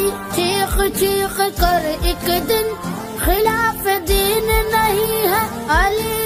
चीख चीख कर एक दिन खिलाफ दीन नहीं है अली